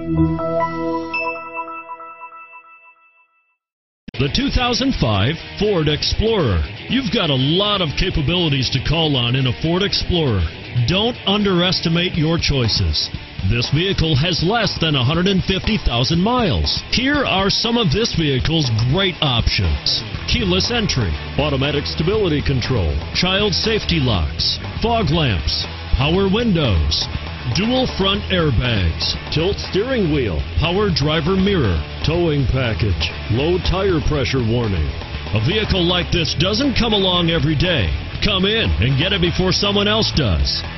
The 2005 Ford Explorer. You've got a lot of capabilities to call on in a Ford Explorer. Don't underestimate your choices. This vehicle has less than 150,000 miles. Here are some of this vehicle's great options: keyless entry, automatic stability control, child safety locks, fog lamps, power windows, dual front airbags, tilt steering wheel, power driver mirror, towing package, low tire pressure warning. A vehicle like this doesn't come along every day. Come in and get it before someone else does.